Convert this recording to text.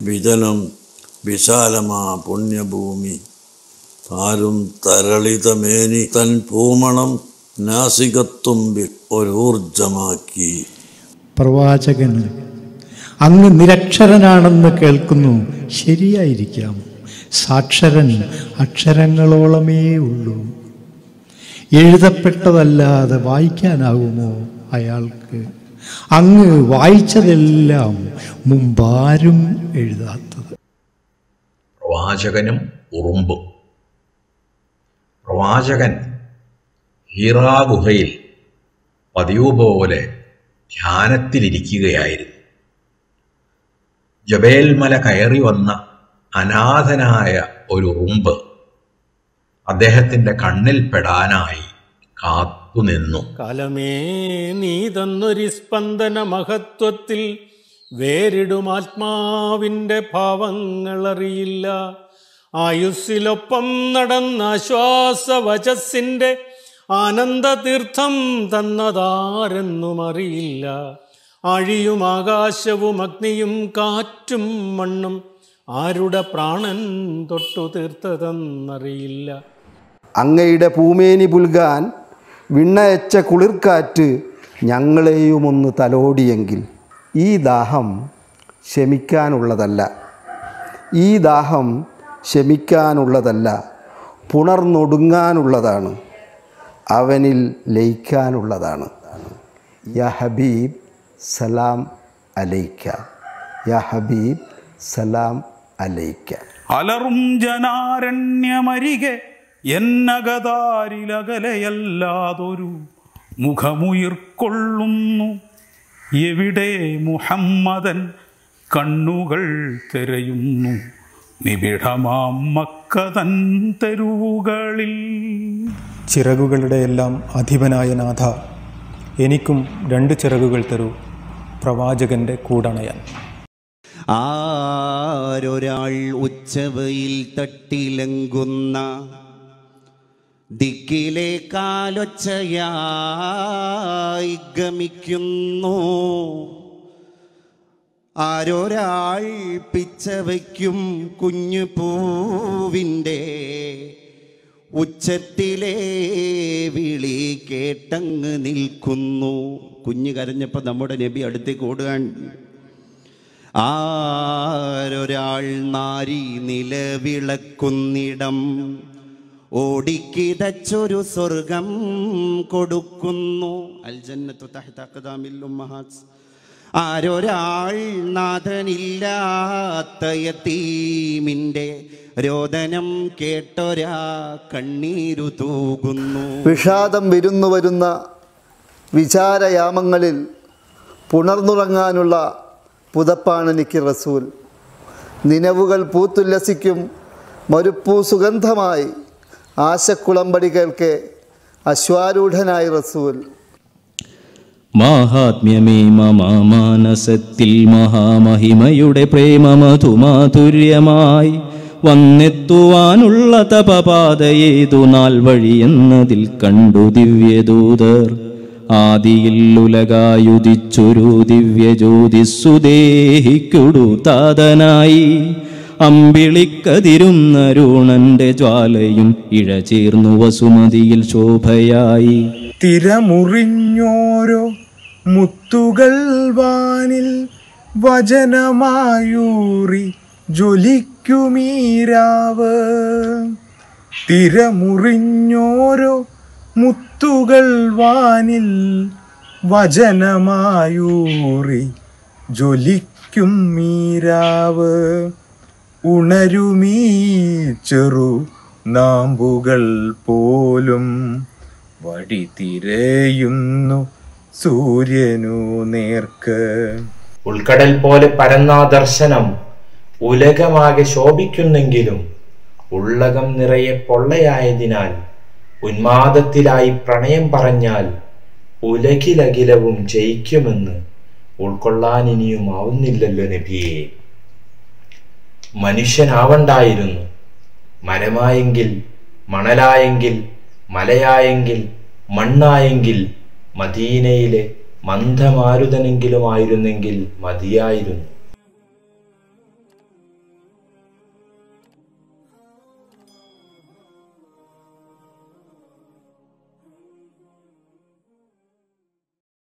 വിജനം വിശാലമാ പുണ്യഭൂമി താരും തരളിതമേനി തൻ പൂമണം നാസികത്തുമ്പിൽ ഒരൂർജമാക്കി. പ്രവാചകന് അങ്ങ് നിരക്ഷരനാണെന്ന് കേൾക്കുന്നു. ശരിയായിരിക്കാം. സാക്ഷരൻ അക്ഷരങ്ങളോളമേ ഉള്ളൂ. എഴുതപ്പെട്ടതല്ലാതെ വായിക്കാനാകുമോ അയാൾക്ക്? അങ്ങ് വായിച്ചതെല്ലാം മുമ്പാരും എഴുതാത്തത്. പ്രവാചകനും ഉറുമ്പും. പ്രവാചകൻ ഹീറാ ഗുഹയിൽ പതിവ് പോലെ ധ്യാനത്തിലിരിക്കുകയായിരുന്നു. ജബേൽ മല കയറി വന്ന അനാഥനായ ഒരു ഉറുമ്പ് അദ്ദേഹത്തിൻ്റെ കണ്ണിൽ പെടാനായി കാത്തുനിന്നു. കാലമേ നീ തന്നൊരു സ്പന്ദന മഹത്വത്തിൽ വേറിടും ആത്മാവിൻ്റെ ഭാവങ്ങളറിയില്ല. ആയുസ്സിലൊപ്പം നടന്ന ശ്വാസവചസ്സിൻ്റെ ആനന്ദതീർത്ഥം തന്നതാരെന്നും അറിയില്ല. ആഴിയും ആകാശവും അഗ്നിയും കാറ്റും മണ്ണും ആരുടെ പ്രാണൻ തൊട്ടു തീർത്തതെന്നറിയില്ല. അങ്ങയുടെ പൂമേനി പുൽകാൻ വിണ്ണയച്ച കുളിർക്കാറ്റ് ഞങ്ങളെയുമൊന്ന് തലോടിയെങ്കിൽ. ഈ ദാഹം ശമിക്കാനുള്ളതല്ല, ഈ ദാഹം ശമിക്കാനുള്ളതല്ല, പുണർന്നൊടുങ്ങാനുള്ളതാണ്, അവനിൽ ലയിക്കാനുള്ളതാണ്. യാ ഹബീബ് സലാം അലൈക്ക, യാ ഹബീബ് സലാം അലൈക്ക. അലറും ജനാരണ്യമരികെ എന്നകതാരിലകലയല്ലാതൊരു മുഖമുയിർക്കൊള്ളുന്നു. എവിടെ മുഹമ്മദൻ കണ്ണുകൾ തിരയുന്നു നിബിഡമാം മക്കതൻ തെരുവുകളിൽ. ചിറകുകളുടെ എല്ലാം അധിപനായ നാഥ, എനിക്കും 2 ചിറകുകൾ തരൂ, പ്രവാചകന്റെ കൂടണയാൻ. ആരൊരാൾ ഉച്ചവയിൽ തട്ടിലങ്കുന്ന ദിക്കിലെ കാലൊച്ചയായി ഗമിക്കുന്നു. ആരൊരാൾ പിച്ചവയ്ക്കും കുഞ്ഞു പൂവിൻ്റെ ഉച്ചത്തിലെ വിളി കേട്ടങ്ങ് നിൽക്കുന്നു. കുഞ്ഞ് കരഞ്ഞപ്പോൾ നമ്മുടെ നബി അടുത്തേക്ക് ഓടുകയാണ്. ആരൊരാൾ നാരി നിലവിളക്കുന്നിടം ഓടിക്കിതച്ചൊരു സ്വർഗം കൊടുക്കുന്നു. അൽ ജന്നത്തു തഹ്ത അഖ്ദാമിൽ ഉമ്മഹാത്ത്. ആരൊരാൾ നാഥനില്ലാത്ത യതീമിൻ്റെ രോദനം കേട്ടൊരാ കണ്ണീരു തൂകുന്നു. വിഷാദം വിരുന്നു വരുന്ന വിചാരയാമങ്ങളിൽ പുണർന്നുറങ്ങാനുള്ള പുതപ്പാണെനിക്ക് റസൂൽ. നിലവുകൾ പൂത്തുല്ലസിക്കും മരുപ്പൂ സുഗന്ധമായി ആശക്കുളമ്പടി കേൾക്കെ അശ്വാരൂഢനായി റസൂൽ. മാഹാത്മ്യമേ മമാനസത്തിൽ മഹാമഹിമയുടെ പ്രേമമധുമാധുര്യമായി വന്നെത്തുവാനുള്ള തപപാതയേതു നാൾ വഴിയെന്നതിൽ കണ്ടു ദിവ്യദൂതർ. ആദിയിൽ ഉലകായുദിച്ചൊരു ദിവ്യജ്യോതിസ്സുദേഹിക്കൊടു താതനായി അമ്പിളിക്കതിരുന്നരുണന്റെ ജ്വാലയും ഇഴചേർന്നു വസുമതിയിൽ ശോഭയായി. തിരമുറിഞ്ഞോരോ മുത്തുകൾ വാനിൽ വചനമായൂറി ജ്വലിക്കുമീരാവ്. തിരമുറിഞ്ഞോരോ മുത്തുകൾ വാനിൽ വചനമായൂറി ജ്വലിക്കും മീരാവ്. ഉണരുമീ ചെറു നാമ്പുകൾ പോലും വടി തിരയുന്നു സൂര്യനു നേർക്ക്. ഉൾക്കടൽ പോലെ പരന്ന ദർശനം ഉലകമാകെ ശോഭിക്കുന്നെങ്കിലും ഉള്ളകം നിറയെ പൊള്ളയായതിനാൽ ഉന്മാദത്തിലായി പ്രണയം പറഞ്ഞാൽ ഉലകിലകിലവും ജയിക്കുമെന്ന് ഉൾക്കൊള്ളാൻ ഇനിയും ആവുന്നില്ലല്ലോ നബിയെ. മനുഷ്യനാവണ്ടായിരുന്നു. മരമായെങ്കിൽ, മണലായെങ്കിൽ, മലയായെങ്കിൽ, മണ്ണായെങ്കിൽ, മദീനയിലെ മന്ദമാരുതനെങ്കിലും ആയിരുന്നെങ്കിൽ മതിയായിരുന്നു.